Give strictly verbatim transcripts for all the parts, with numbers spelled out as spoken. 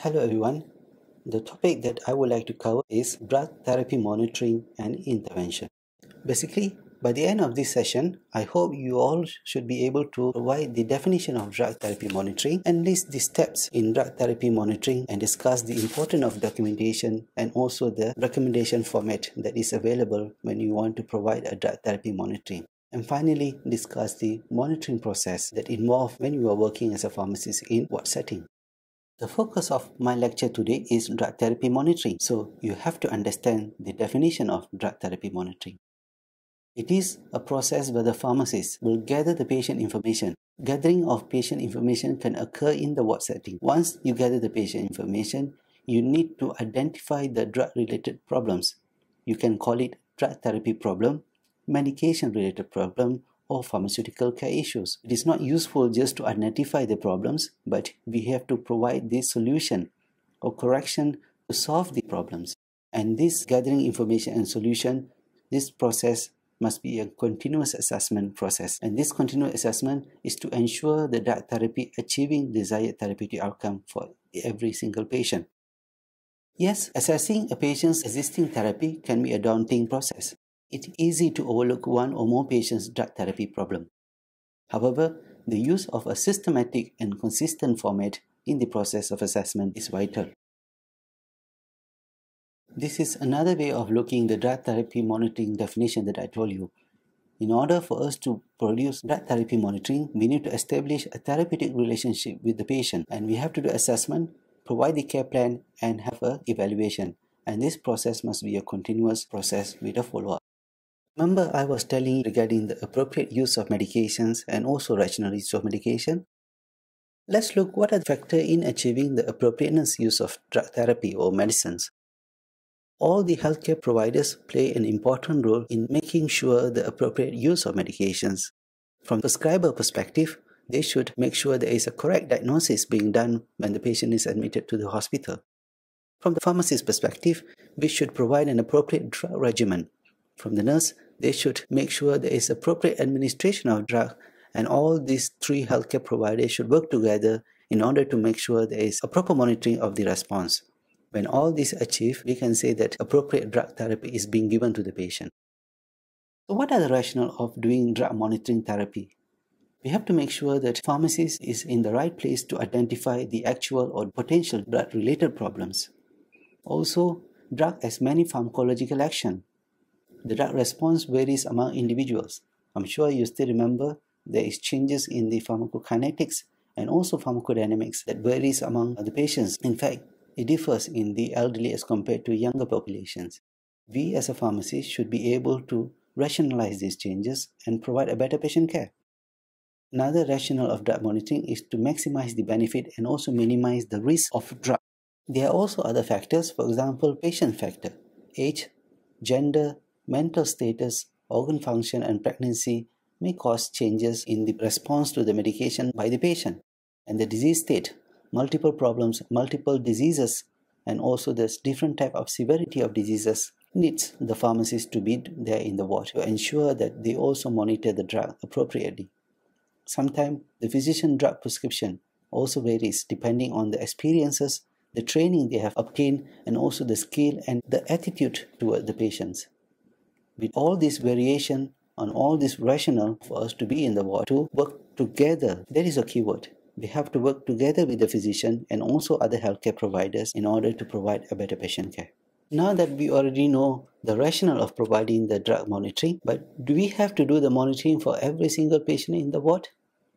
Hello everyone. The topic that I would like to cover is drug therapy monitoring and intervention. Basically, by the end of this session, I hope you all should be able to provide the definition of drug therapy monitoring and list the steps in drug therapy monitoring and discuss the importance of documentation and also the recommendation format that is available when you want to provide a drug therapy monitoring. And finally, discuss the monitoring process that involves when you are working as a pharmacist in what setting. The focus of my lecture today is drug therapy monitoring, so you have to understand the definition of drug therapy monitoring. It is a process where the pharmacist will gather the patient information. Gathering of patient information can occur in the ward setting. Once you gather the patient information, you need to identify the drug-related problems. You can call it drug therapy problem, medication-related problem, or pharmaceutical care issues. It is not useful just to identify the problems, but we have to provide the solution or correction to solve the problems. And this gathering information and solution, this process must be a continuous assessment process. And this continuous assessment is to ensure the drug therapy achieving desired therapeutic outcome for every single patient. Yes, assessing a patient's existing therapy can be a daunting process. It's easy to overlook one or more patients' drug therapy problem. However, the use of a systematic and consistent format in the process of assessment is vital. This is another way of looking at the drug therapy monitoring definition that I told you. In order for us to produce drug therapy monitoring, we need to establish a therapeutic relationship with the patient, and we have to do assessment, provide the care plan, and have an evaluation. And this process must be a continuous process with a follow-up. Remember, I was telling you regarding the appropriate use of medications and also rational use of medication. Let's look what are the factors in achieving the appropriateness use of drug therapy or medicines. All the healthcare providers play an important role in making sure the appropriate use of medications. From the prescriber perspective, they should make sure there is a correct diagnosis being done when the patient is admitted to the hospital. From the pharmacist perspective, we should provide an appropriate drug regimen. From the nurse, they should make sure there is appropriate administration of drug, and all these three healthcare providers should work together in order to make sure there is a proper monitoring of the response. When all this is achieved, we can say that appropriate drug therapy is being given to the patient. So what are the rationale of doing drug monitoring therapy? We have to make sure that pharmacist is in the right place to identify the actual or potential drug-related problems. Also, drug has many pharmacological action. The drug response varies among individuals. I'm sure you still remember there is changes in the pharmacokinetics and also pharmacodynamics that varies among the patients. In fact, it differs in the elderly as compared to younger populations. We as a pharmacist should be able to rationalize these changes and provide a better patient care. Another rationale of drug monitoring is to maximize the benefit and also minimize the risk of drug. There are also other factors, for example, patient factor, age, gender, mental status, organ function, and pregnancy may cause changes in the response to the medication by the patient. And the disease state, multiple problems, multiple diseases, and also there's different type of severity of diseases needs the pharmacist to be there in the ward to ensure that they also monitor the drug appropriately. Sometimes the physician drug prescription also varies depending on the experiences, the training they have obtained, and also the skill and the attitude toward the patients. With all this variation on all this rationale for us to be in the ward, to work together, that is a key word. We have to work together with the physician and also other healthcare providers in order to provide a better patient care. Now that we already know the rationale of providing the drug monitoring, but do we have to do the monitoring for every single patient in the ward?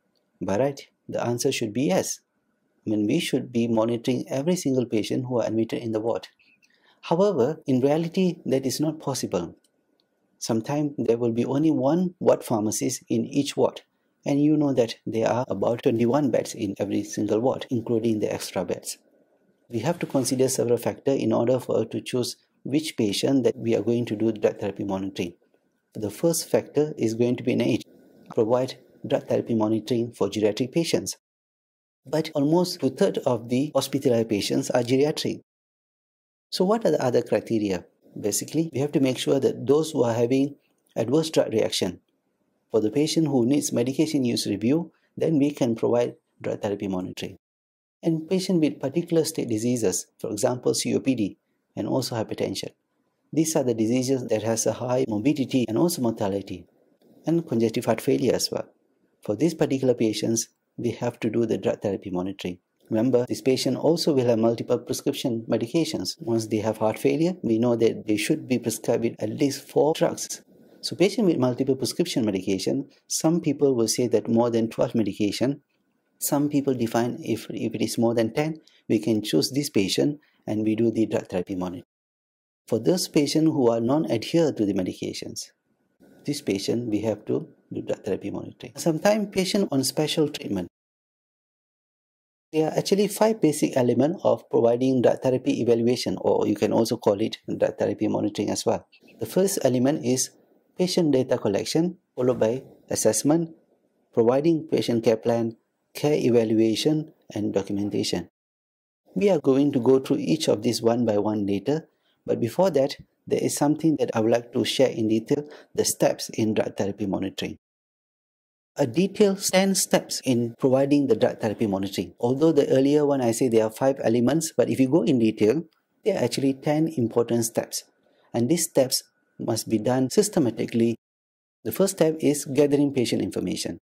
By right, the answer should be yes. I mean, we should be monitoring every single patient who are admitted in the ward. However, in reality, that is not possible. Sometimes there will be only one ward pharmacist in each ward, and you know that there are about twenty-one beds in every single ward, including the extra beds. We have to consider several factors in order for us to choose which patient that we are going to do drug therapy monitoring. The first factor is going to be an age. Provide drug therapy monitoring for geriatric patients. But almost two-thirds of the hospitalized patients are geriatric. So what are the other criteria? Basically, we have to make sure that those who are having adverse drug reaction, for the patient who needs medication use review, then we can provide drug therapy monitoring. and patients with particular state diseases, for example C O P D and also hypertension. These are the diseases that has a high morbidity and also mortality, and congestive heart failure as well. For these particular patients, we have to do the drug therapy monitoring. Remember, this patient also will have multiple prescription medications. Once they have heart failure, we know that they should be prescribed with at least four drugs. So patient with multiple prescription medication, some people will say that more than twelve medication. Some people define if, if it is more than ten, we can choose this patient and we do the drug therapy monitoring. For those patients who are non-adhere to the medications, this patient we have to do drug therapy monitoring. Sometimes patient on special treatment. There are actually five basic elements of providing drug therapy evaluation, or you can also call it drug therapy monitoring as well. The first element is patient data collection, followed by assessment, providing patient care plan, care evaluation, and documentation. We are going to go through each of these one by one later, but before that, there is something that I would like to share in detail, the steps in drug therapy monitoring. A detailed ten steps in providing the drug therapy monitoring. Although the earlier one I say there are five elements, but if you go in detail, there are actually ten important steps. And these steps must be done systematically. The first step is gathering patient information.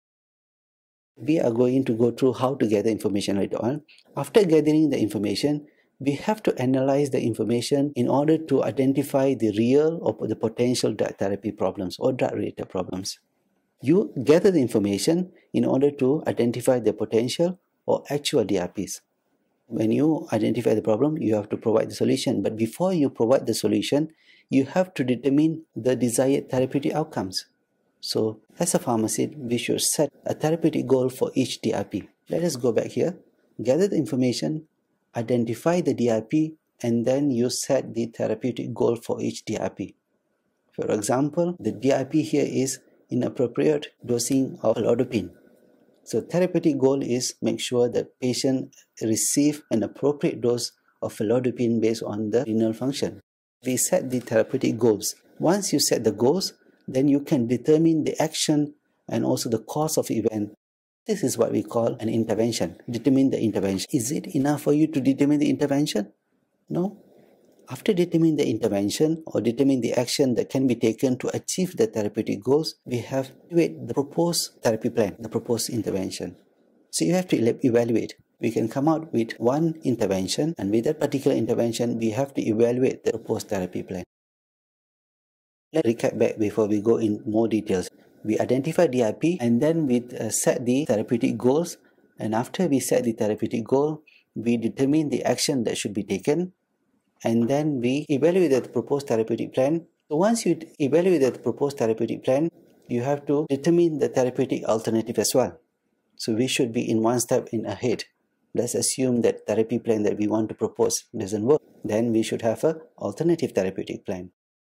We are going to go through how to gather information later on. After gathering the information, we have to analyze the information in order to identify the real or the potential drug therapy problems or drug-related problems. You gather the information in order to identify the potential or actual D R Ps. When you identify the problem, you have to provide the solution. But before you provide the solution, you have to determine the desired therapeutic outcomes. So, as a pharmacist, we should set a therapeutic goal for each D R P. Let us go back here, gather the information, identify the D R P, and then you set the therapeutic goal for each D R P. For example, the D R P here is inappropriate dosing of felodipine. So therapeutic goal is make sure that patient receive an appropriate dose of felodipine based on the renal function. We set the therapeutic goals. Once you set the goals, then you can determine the action and also the cause of event. This is what we call an intervention. Determine the intervention. Is it enough for you to determine the intervention? No. After determining the intervention or determining the action that can be taken to achieve the therapeutic goals, we have to evaluate the proposed therapy plan, the proposed intervention. So you have to evaluate. We can come out with one intervention, and with that particular intervention, we have to evaluate the proposed therapy plan. Let's recap back before we go in more details. We identify D R P and then we uh, set the therapeutic goals, and after we set the therapeutic goal, we determine the action that should be taken, and then we evaluate the proposed therapeutic plan. So once you evaluate the proposed therapeutic plan, you have to determine the therapeutic alternative as well. So we should be in one step in ahead. Let's assume that therapy plan that we want to propose doesn't work. Then we should have an alternative therapeutic plan.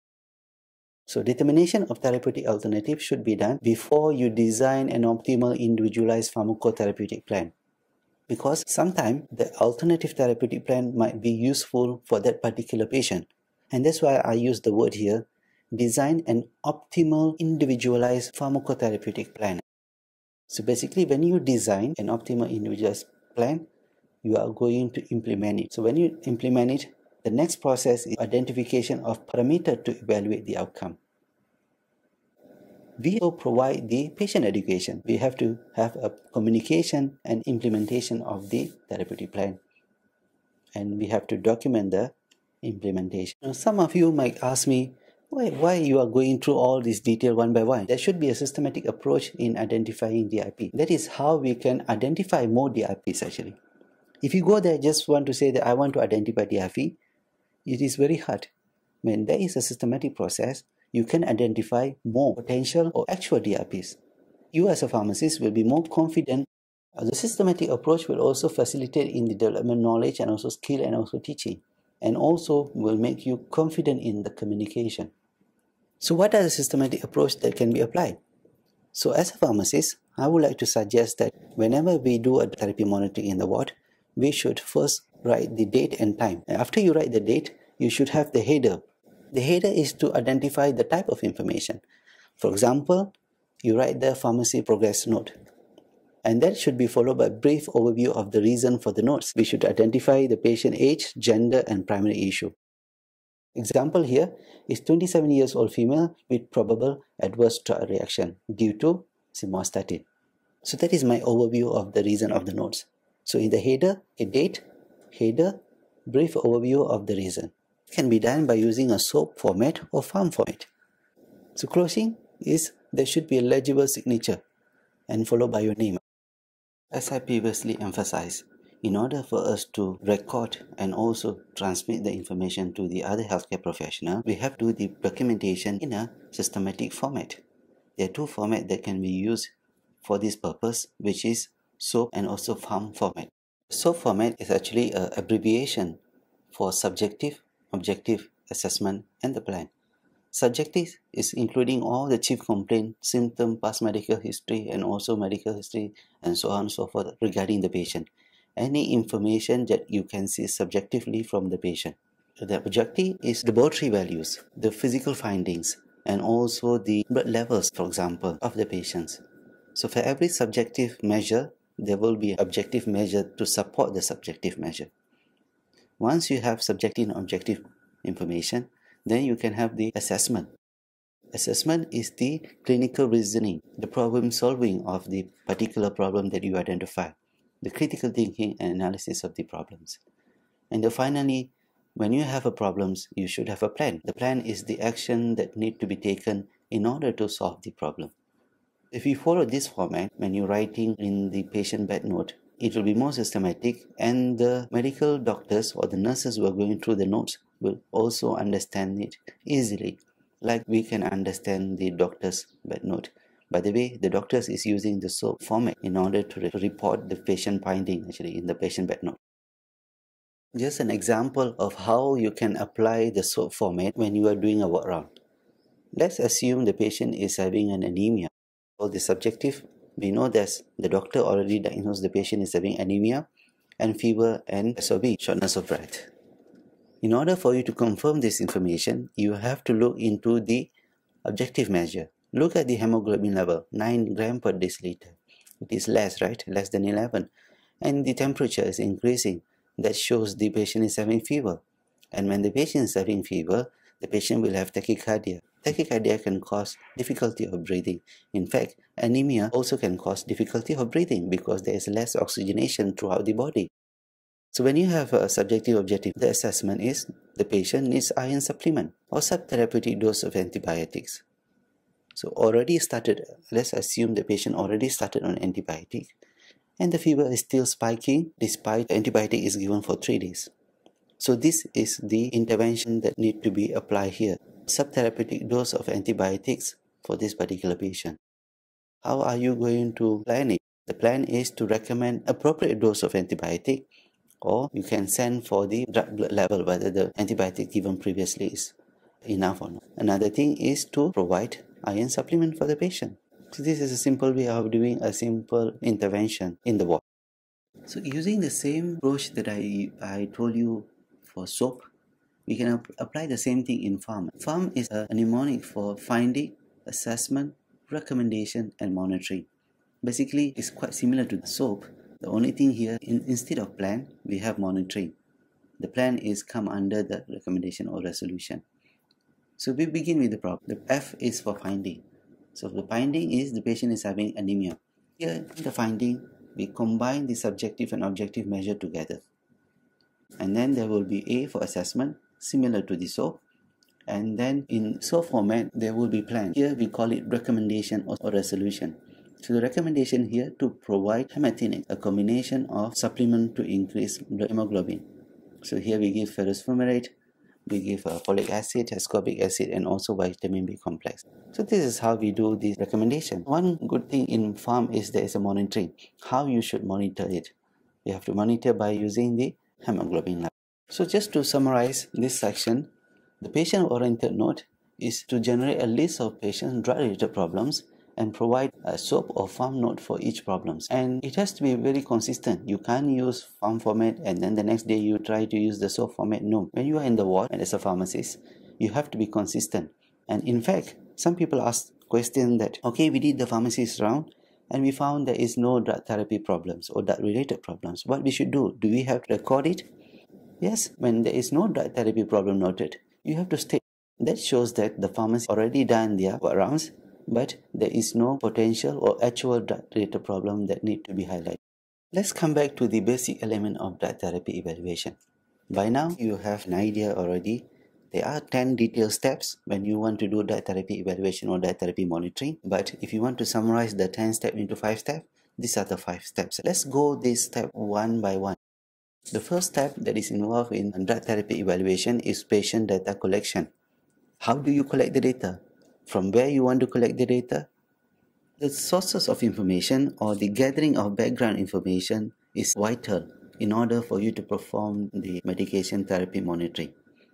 So determination of therapeutic alternative should be done before you design an optimal individualized pharmacotherapeutic plan. Because sometimes the alternative therapeutic plan might be useful for that particular patient. And that's why I use the word here, design an optimal individualized pharmacotherapeutic plan. So basically, when you design an optimal individualized plan, you are going to implement it. So when you implement it, the next process is identification of parameters to evaluate the outcome. We will provide the patient education. We have to have a communication and implementation of the therapeutic plan. And we have to document the implementation. Now, some of you might ask me, why, why you are going through all this detail one by one? There should be a systematic approach in identifying D R P. That is how we can identify more D R Ps actually. If you go there just want to say that I want to identify D R P, it is very hard. When there is a systematic process, you can identify more potential or actual D R Ps. You as a pharmacist will be more confident. The systematic approach will also facilitate in the development knowledge and also skill and also teaching, and also will make you confident in the communication. So what are the systematic approach that can be applied? So as a pharmacist, I would like to suggest that whenever we do a therapy monitoring in the ward, we should first write the date and time. And after you write the date, you should have the header. The header is to identify the type of information. For example, you write the pharmacy progress note. And that should be followed by a brief overview of the reason for the notes. We should identify the patient age, gender, and primary issue. Example here is twenty-seven years old female with probable adverse drug reaction due to simvastatin. So that is my overview of the reason of the notes. So in the header, a date, header, brief overview of the reason. It can be done by using a SOAP format or FARM format. So closing is there should be a legible signature and followed by your name. As I previously emphasized, in order for us to record and also transmit the information to the other healthcare professional, we have to do the documentation in a systematic format. There are two formats that can be used for this purpose, which is SOAP and also FARM format. SOAP format is actually an abbreviation for subjective, objective, assessment, and the plan. Subjective is including all the chief complaint, symptom, past medical history, and also medical history, and so on and so forth regarding the patient. Any information that you can see subjectively from the patient. The objective is laboratory values, the physical findings, and also the blood levels, for example, of the patients. So for every subjective measure, there will be an objective measure to support the subjective measure. Once you have subjective and objective information, then you can have the assessment. Assessment is the clinical reasoning, the problem solving of the particular problem that you identify, the critical thinking and analysis of the problems. And then finally, when you have a problems, you should have a plan. The plan is the action that need to be taken in order to solve the problem. If you follow this format, when you're writing in the patient bed note, it will be more systematic, and the medical doctors or the nurses who are going through the notes will also understand it easily, like we can understand the doctor's bed note. By the way, the doctors is using the SOAP format in order to re report the patient finding actually in the patient bed note. Just an example of how you can apply the SOAP format when you are doing a workaround. Let's assume the patient is having an anemia. For the subjective, we know that the doctor already diagnosed the patient is having anemia and fever and S O B, shortness of breath. In order for you to confirm this information, you have to look into the objective measure. Look at the hemoglobin level, nine grams per deciliter. It is less, right? Less than eleven. And the temperature is increasing. That shows the patient is having fever. And when the patient is having fever, the patient will have tachycardia. Tachycardia can cause difficulty of breathing. In fact, anemia also can cause difficulty of breathing because there is less oxygenation throughout the body. So when you have a subjective objective, the assessment is the patient needs iron supplement or subtherapeutic dose of antibiotics. So already started, let's assume the patient already started on antibiotic and the fever is still spiking despite the antibiotic is given for three days. So this is the intervention that need to be applied here. Subtherapeutic dose of antibiotics for this particular patient. How are you going to plan it? The plan is to recommend appropriate dose of antibiotic, or you can send for the drug blood level whether the antibiotic given previously is enough or not. Another thing is to provide iron supplement for the patient. So this is a simple way of doing a simple intervention in the ward. So using the same approach that I, I told you for SOAP, we can ap apply the same thing in FARM. FARM is a mnemonic for finding, assessment, recommendation, and monitoring. Basically, it's quite similar to the SOAP. The only thing here, in, instead of plan, we have monitoring. The plan is come under the recommendation or resolution. So we begin with the problem. The F is for finding. So the finding is the patient is having anemia. Here, in the finding, we combine the subjective and objective measure together. And then there will be A for assessment, similar to the SOAP. And then in SOAP format, there will be plan. Here we call it recommendation or, or resolution. So the recommendation here to provide hematinic, a combination of supplement to increase blood hemoglobin. So here we give ferrous fumarate, we give uh, folic acid, ascorbic acid, and also vitamin B complex. So this is how we do this recommendation. One good thing in FARM is there is a monitoring. How you should monitor it. You have to monitor by using the hemoglobin level. So just to summarize this section, the patient-oriented note is to generate a list of patient drug-related problems and provide a SOAP or FARM note for each problem. And it has to be very consistent. You can't use FARM format and then the next day you try to use the SOAP format. No. When you are in the ward and as a pharmacist, you have to be consistent. And in fact, some people ask question that, okay, we did the pharmacist round, and we found there is no drug therapy problems or drug related problems. What we should do? Do we have to record it? Yes, when there is no drug therapy problem noted, you have to state. That shows that the pharmacy already done their rounds, but there is no potential or actual drug related problem that need to be highlighted. Let's come back to the basic element of drug therapy evaluation. By now, you have an idea already. There are ten detailed steps when you want to do drug therapy evaluation or drug therapy monitoring. But if you want to summarize the ten steps into five steps, these are the five steps. Let's go this step one by one. The first step that is involved in drug therapy evaluation is patient data collection. How do you collect the data? From where you want to collect the data? The sources of information or the gathering of background information is vital in order for you to perform the medication therapy monitoring.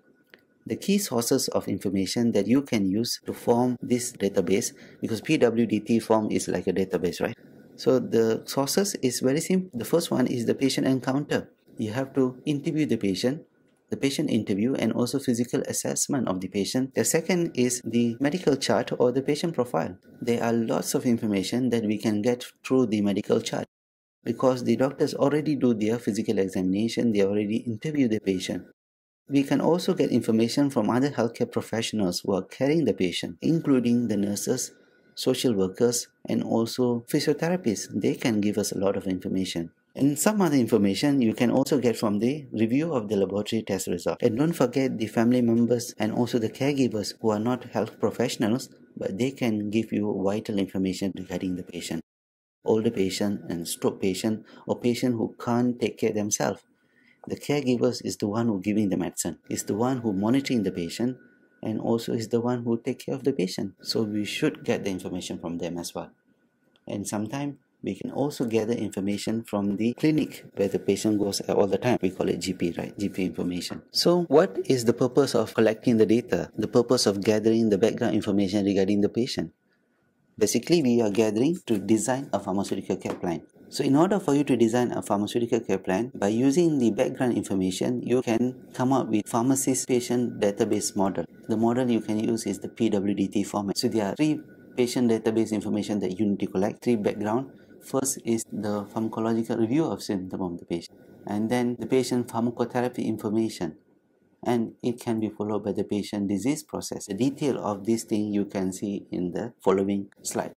The key sources of information that you can use to form this database, because P W D T form is like a database, right? So the sources is very simple. The first one is the patient encounter. You have to interview the patient, the patient interview, and also physical assessment of the patient. The second is the medical chart or the patient profile. There are lots of information that we can get through the medical chart because the doctors already do their physical examination, they already interview the patient. We can also get information from other healthcare professionals who are carrying the patient, including the nurses, social workers, and also physiotherapists. They can give us a lot of information. And some other information you can also get from the review of the laboratory test result. And don't forget the family members and also the caregivers who are not health professionals, but they can give you vital information regarding the patient. Older patient and stroke patient or patient who can't take care themselves. The caregivers is the one who giving the medicine, is the one who monitoring the patient, and also is the one who take care of the patient. So we should get the information from them as well. And sometimes we can also gather information from the clinic where the patient goes all the time. We call it G P, right? G P information. So what is the purpose of collecting the data? The purpose of gathering the background information regarding the patient? Basically, we are gathering to design a pharmaceutical care plan. So in order for you to design a pharmaceutical care plan, by using the background information, you can come up with pharmacist patient database model. The model you can use is the P W D T format. So there are three patient database information that you need to collect, three background. First is the pharmacological review of symptom of the patient, and then the patient pharmacotherapy information, and it can be followed by the patient disease process. The detail of this thing you can see in the following slide.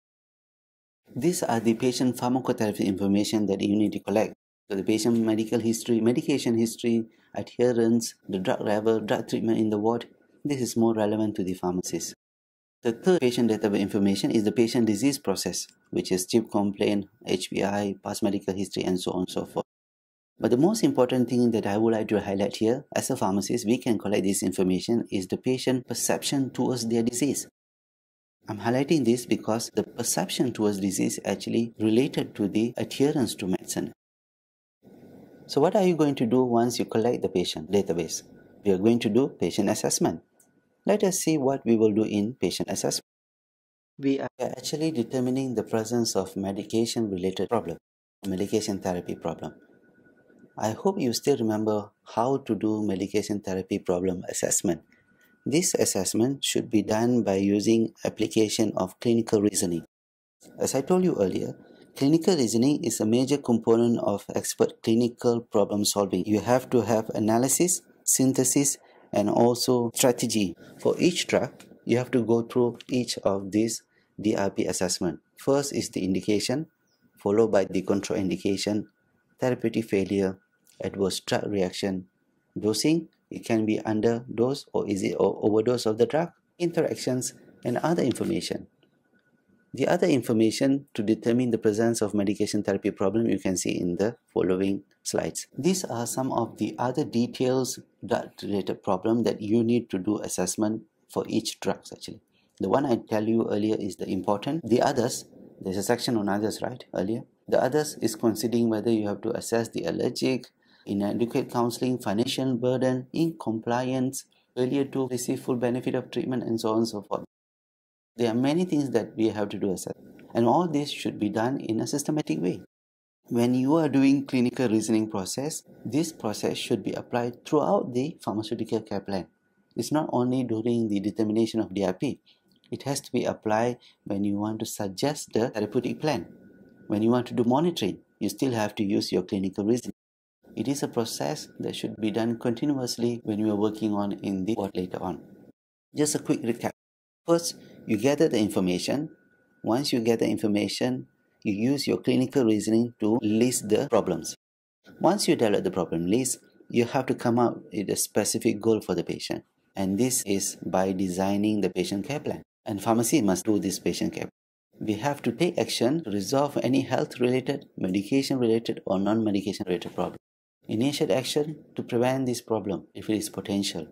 These are the patient pharmacotherapy information that you need to collect. So the patient medical history, medication history, adherence, the drug level, drug treatment in the ward. This is more relevant to the pharmacist. The third patient database information is the patient disease process, which is chip complaint, H P I, past medical history, and so on and so forth. But the most important thing that I would like to highlight here, as a pharmacist, we can collect this information is the patient perception towards their disease. I'm highlighting this because the perception towards disease actually related to the adherence to medicine. So what are you going to do once you collect the patient database? We are going to do patient assessment. Let us see what we will do in patient assessment. We are actually determining the presence of medication related problem, medication therapy problem. I hope you still remember how to do medication therapy problem assessment. This assessment should be done by using application of clinical reasoning. As I told you earlier, clinical reasoning is a major component of expert clinical problem solving. You have to have analysis, synthesis, and also strategy. For each drug, you have to go through each of these D R P assessment. First is the indication, followed by the contraindication, therapeutic failure, adverse drug reaction, dosing. It can be underdose or is it or overdose of the drug, interactions, and other information. The other information to determine the presence of medication therapy problem you can see in the following slides. These are some of the other details drug related problem that you need to do assessment for each drug actually. The one I tell you earlier is the important. The others, there's a section on others, right, earlier. The others is considering whether you have to assess the allergic, inadequate counseling, financial burden, incompliance, failure to receive full benefit of treatment, and so on and so forth. There are many things that we have to do assess, and all this should be done in a systematic way. When you are doing clinical reasoning process, this process should be applied throughout the pharmaceutical care plan. It's not only during the determination of D R P. It has to be applied when you want to suggest the therapeutic plan. When you want to do monitoring, you still have to use your clinical reasoning. It is a process that should be done continuously when you are working on in the ward later on. Just a quick recap. First, you gather the information. Once you get the information, you use your clinical reasoning to list the problems. Once you develop the problem list, you have to come up with a specific goal for the patient. And this is by designing the patient care plan. And pharmacy must do this patient care plan. We have to take action to resolve any health-related, medication-related or non-medication-related problem. Initiate action to prevent this problem if it is potential.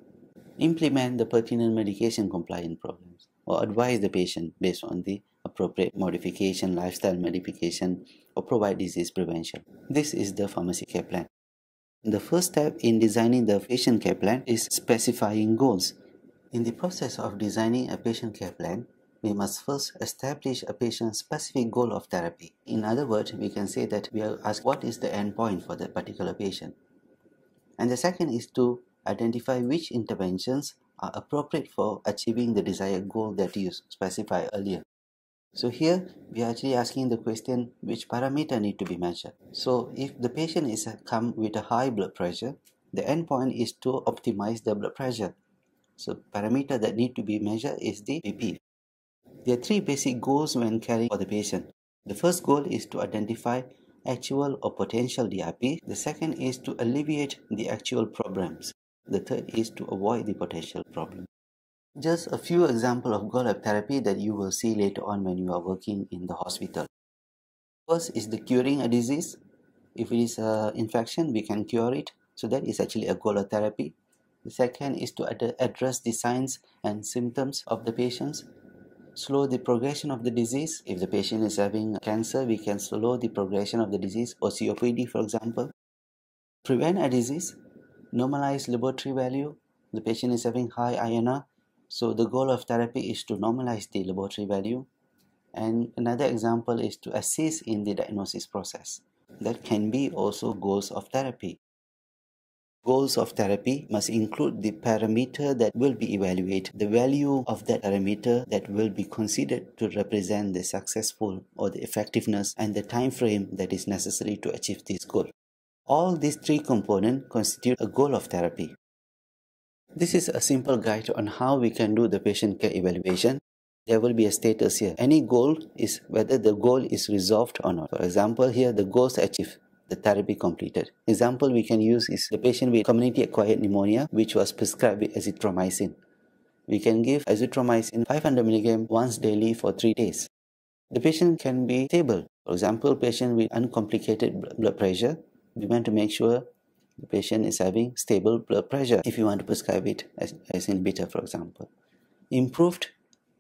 Implement the pertinent medication compliance programs or advise the patient based on the appropriate modification, lifestyle modification, or provide disease prevention. This is the pharmacy care plan. The first step in designing the patient care plan is specifying goals. In the process of designing a patient care plan, we must first establish a patient's specific goal of therapy. In other words, we can say that we are asked what is the endpoint for that particular patient. And the second is to identify which interventions are appropriate for achieving the desired goal that you specified earlier. So here we are actually asking the question which parameter need to be measured. So if the patient is come with a high blood pressure, the endpoint is to optimize the blood pressure. So parameter that need to be measured is the B P. There are three basic goals when caring for the patient. The first goal is to identify actual or potential D R P. The second is to alleviate the actual problems. The third is to avoid the potential problem. Just a few examples of goal of therapy that you will see later on when you are working in the hospital. First is the curing a disease. If it is an infection, we can cure it. So that is actually a goal of therapy. The second is to ad address the signs and symptoms of the patients. Slow the progression of the disease. If the patient is having cancer, we can slow the progression of the disease, or C O P D for example. Prevent a disease. Normalize laboratory value. The patient is having high I N R, so the goal of therapy is to normalize the laboratory value. And another example is to assist in the diagnosis process. That can be also goals of therapy. Goals of therapy must include the parameter that will be evaluated, the value of that parameter that will be considered to represent the successful or the effectiveness, and the time frame that is necessary to achieve this goal. All these three components constitute a goal of therapy. This is a simple guide on how we can do the patient care evaluation. There will be a status here. Any goal is whether the goal is resolved or not. For example, here the goals achieved. The therapy completed. Example we can use is the patient with community-acquired pneumonia which was prescribed with azithromycin. We can give azithromycin five hundred milligrams once daily for three days. The patient can be stable. For example, patient with uncomplicated blood pressure, we want to make sure the patient is having stable blood pressure if you want to prescribe it as, as inhibitor, for example. Improved,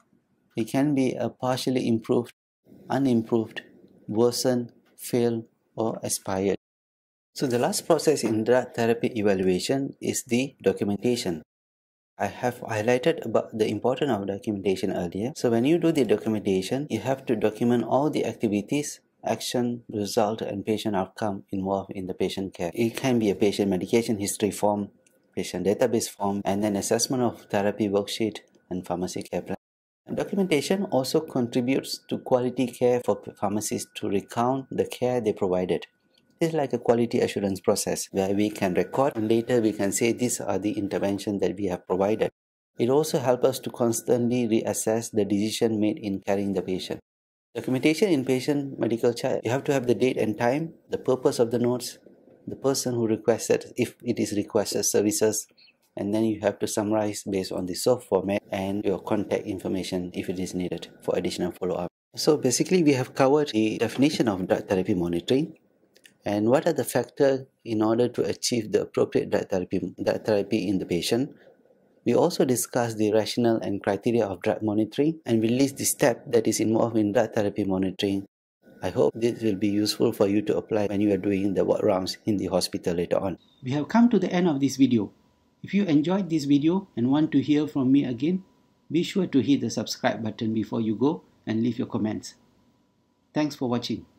it can be a partially improved, unimproved, worsened, failed, or aspired. So the last process in drug therapy evaluation is the documentation. I have highlighted about the importance of documentation earlier. So when you do the documentation, you have to document all the activities, action, result, and patient outcome involved in the patient care. It can be a patient medication history form, patient database form, and then assessment of therapy worksheet and pharmacy care plan. And documentation also contributes to quality care for pharmacists to recount the care they provided. It's like a quality assurance process where we can record and later we can say these are the interventions that we have provided. It also helps us to constantly reassess the decision made in caring the patient. Documentation in patient medical chart, you have to have the date and time, the purpose of the notes, the person who requested, if it is requested services, and then you have to summarize based on the soft format and your contact information if it is needed for additional follow-up. So basically we have covered the definition of drug therapy monitoring and what are the factors in order to achieve the appropriate drug therapy, drug therapy in the patient. We also discussed the rationale and criteria of drug monitoring and we list the step that is involved in drug therapy monitoring. I hope this will be useful for you to apply when you are doing the ward rounds in the hospital later on. We have come to the end of this video. If you enjoyed this video and want to hear from me again, be sure to hit the subscribe button before you go and leave your comments. Thanks for watching.